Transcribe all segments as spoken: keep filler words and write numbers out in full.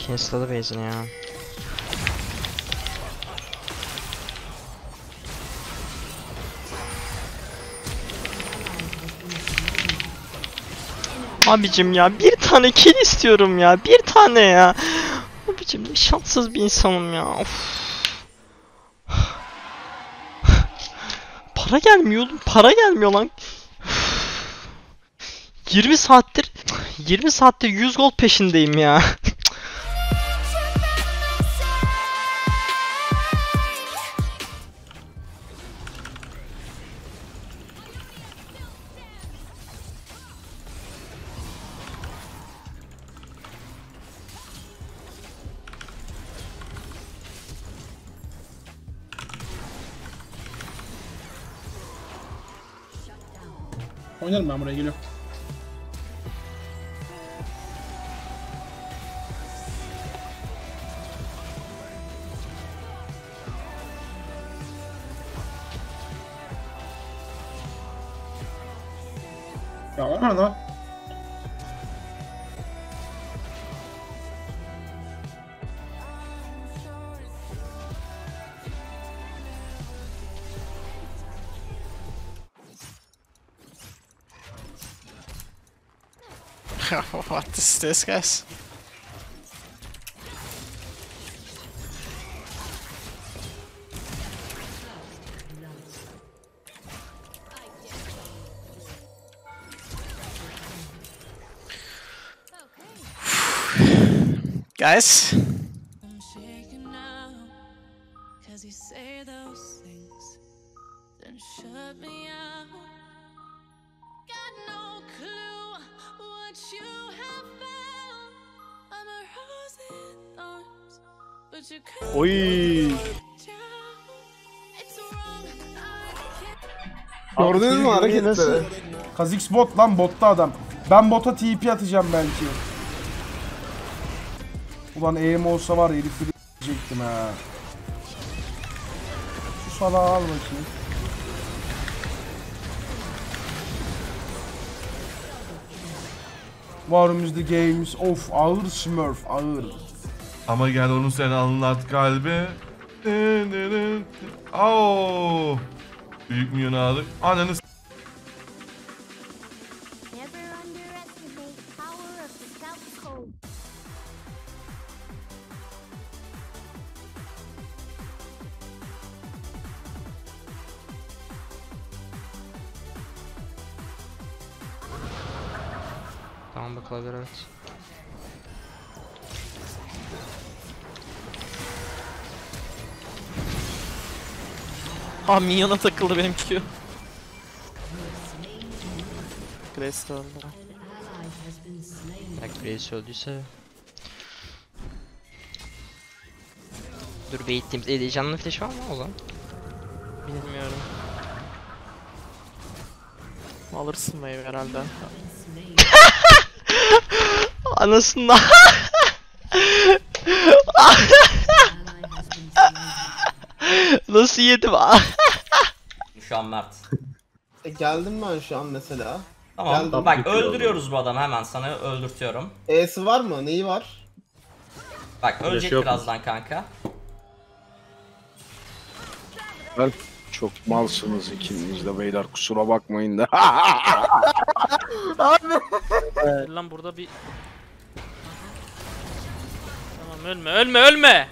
Cancel'ladı base'ini ya. Abicim ya bir tane kill istiyorum ya, bir tane ya. Abicim ne şanssız bir insanım ya. Of. Para gelmiyor oğlum, para gelmiyor lan. yirmi saattir yirmi saattir yüz gol peşindeyim ya. Oynarım ben, buraya geliyorum. Ya var mı lan? What is this, guys? Guys? I'm shaking now, cause you say those things, then shut me out. Got no clue what you have found. I'm a rose in thorns, but you couldn't. Oy. It's wrong, I can't. Gördünüz mü hareketleri? Kha'Zix bot lan, botta adam. Ben bota T P atacağım belki. Ulan aim olsa var ya, herifi diyecektim ha. Şu salağı al bakayım. Var önümüzde games. Of, ağır smurf, ağır. Ama gel onu sen anlat kalbi. Oo. Büyük milyon aldık. Ananı s***. Never underestimate power of the South Code. Tamam bakalım, evet. Ha, minyona takıldı benim Q. Grace de öldü. Belki Grace öldüyse. Dur bait'leyim. E, canlı flash var mı o zaman? Bilmiyorum. Alırsın wave herhalde. Anasından. Nasıl yedim? Şu an Mert. E, geldim ben şu an mesela. Tamam. Geldim. Bak öldürüyoruz bu adamı, hemen sana öldürtüyorum. E'si var mı? Neyi var? Bak ölecek birazdan kanka. Ben çok malsınız ikiniz de beyler, kusura bakmayın da. Lan burada bir... Tamam, ölme ölme ölme!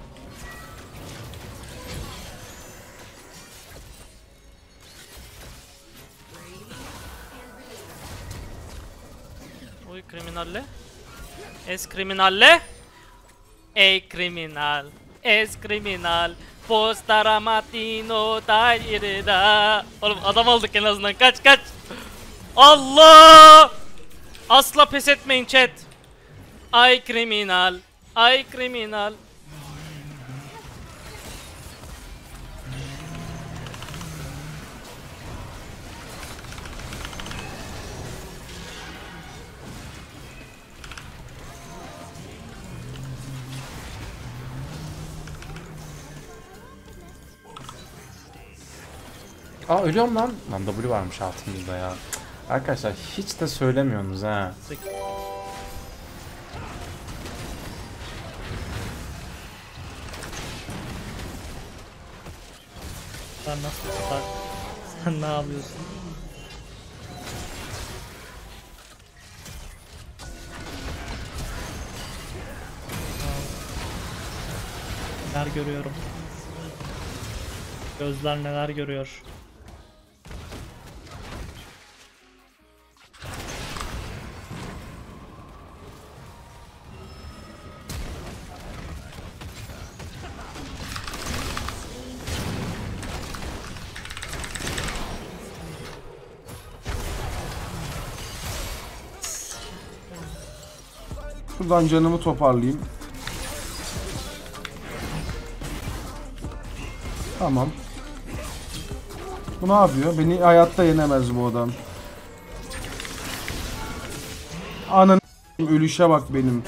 Oy kriminalle. Es kriminalle. Ey kriminal. Es kriminal. Postara matino da. Oğlum adam aldık en azından, kaç kaç. Allah! Asla pes etmeyin chat. Ay kriminal. Ay kriminal. Aa, ölüyorum lan. Lan W varmış altımızda ya. Arkadaşlar hiç de söylemiyorsunuz ha. Gözler nasıl tutar? Sen ne yapıyorsun? Neler görüyorum? Gözler neler görüyor? Şuradan canımı toparlayayım. Tamam. Bu ne yapıyor? Beni hayatta yenemez bu adam. Ananı ölüşe bak benim.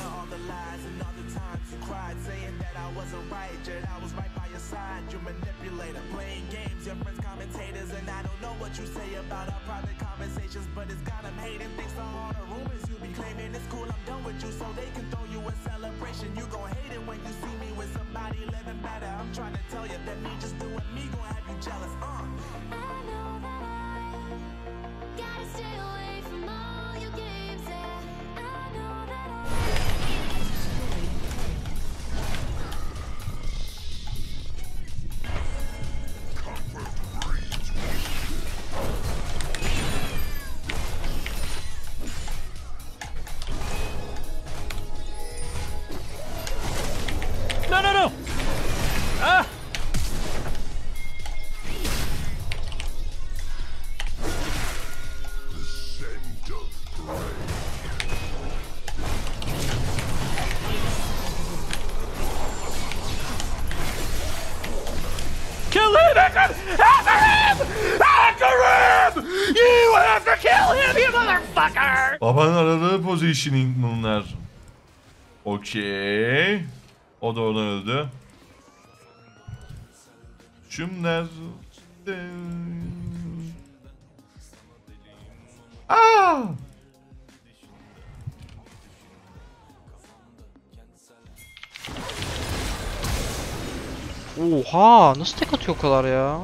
No no no! Ah! Kill him! After him! After him! You have to kill him, you motherfucker! Babanın aradığı positioning bunlar. Okey. O da oradan öldü. Şunlar. Aa! Oha, nasıl tek atıyor o kadar ya?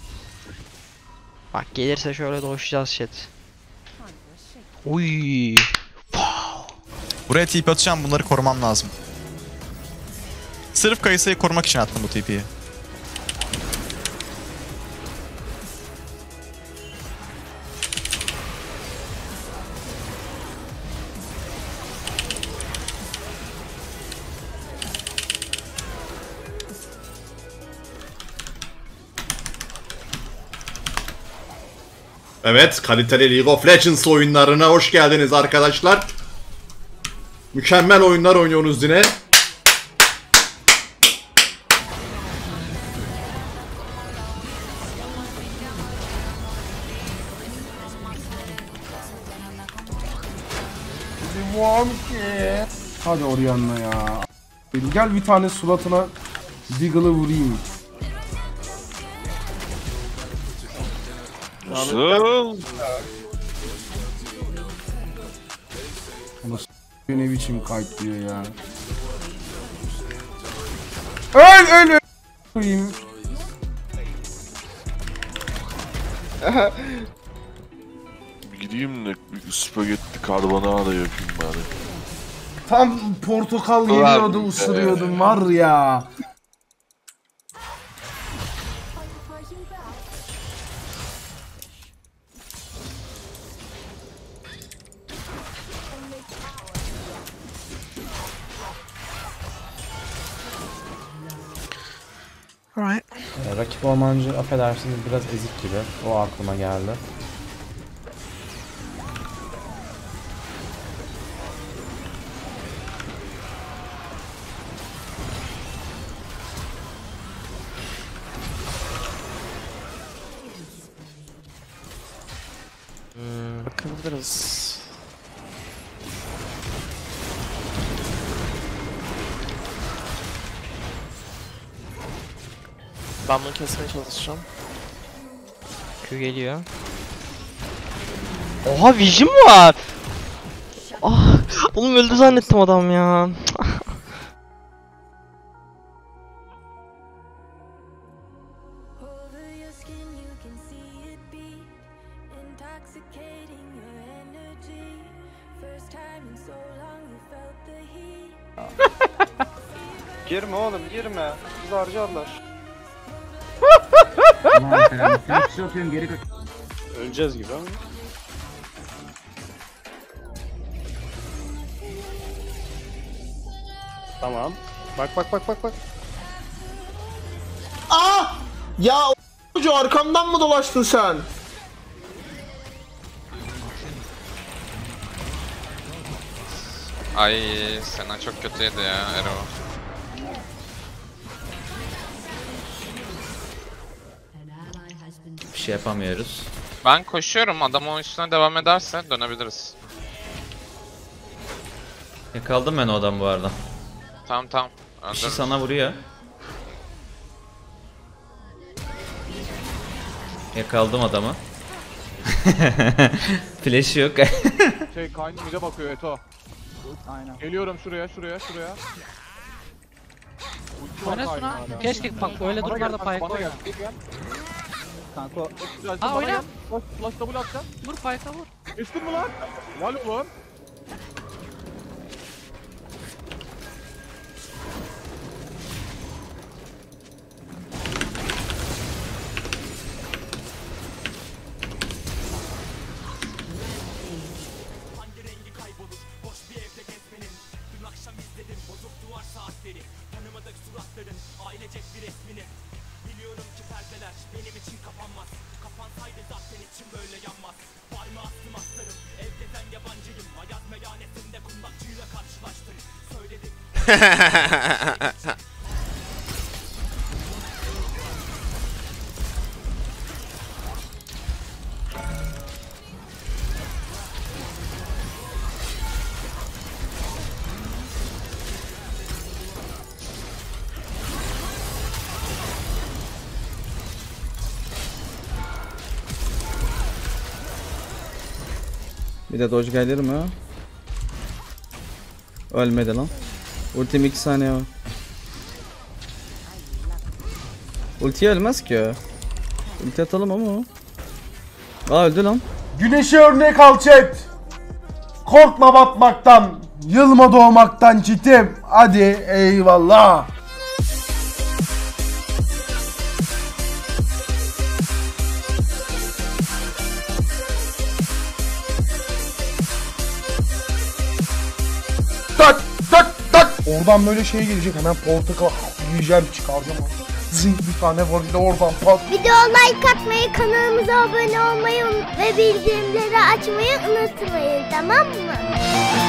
Bak gelirse şöyle dolaşacağız chat. Uy. Buraya T P atacağım, bunları korumam lazım. Sırf Kayısı'yı korumak için attım bu T P'yi. Evet, kaliteli League of Legends oyunlarına hoş geldiniz arkadaşlar. Mükemmel oyunlar oynuyorsunuz yine. Hadi Orianna ya. Gel bir tane suratına Diggle'ı vurayım. Nasıl? Ama s***ı ne biçim kayıtlıyor ya. Öl öl öl. Koyayım. Gideyim de bir spagetti carbonara yapayım bari. Tam portakal geliyordu, ısırıyordum var ya. Alright. Ee, rakip ormancı affedersiniz biraz ezik gibi. O aklıma geldi. Hmm, bakabiliriz. Ben bunu kesmeye çalışacağım. Q geliyor. Oha vision var. Ah, oğlum öldü zannettim adam ya. Over your skin Girme oğlum girme. Bizi harcarlar. Öleceğiz gibi ama. Tamam. Bak bak bak bak bak. Aa! Ya o arkamdan mı dolaştın sen? Ay Sena çok kötüydü ya Ero. Bir şey yapamıyoruz. Ben koşuyorum, adam o üstüne devam ederse dönebiliriz. Yakaladım ben o adamı bu arada. Tamam tamam. Bir şey sana vuruyor. Yakaladım adamı. Flash yok. Şey Kayn mid'e bakıyor Eto. Aynen. Geliyorum şuraya şuraya şuraya. Oynasana. Keşke bak böyle durumlarda Pyke oyna. Kanka. Aa oyna. Flash double atacağım. Vur Pyke'a vur. Geçtin mi lan? Helal oğlum. Bir de dodge gelir mi? Ölmedi lan. Ultim iki saniye var. Ultiye ölmez ki o. Ulti atalım ama o. Aa öldü lan. Güneşe örnek al chat. Korkma batmaktan. Yılma doğmaktan çitim. Hadi eyvallah. Tak tak tak. Oradan böyle şey gelecek, hemen portakal yiyeceğim, çıkaracağım. Zing bir tane var, bir de oradan pat. Video like atmayı, kanalımıza abone olmayı ve bildirimleri açmayı unutmayın, tamam mı?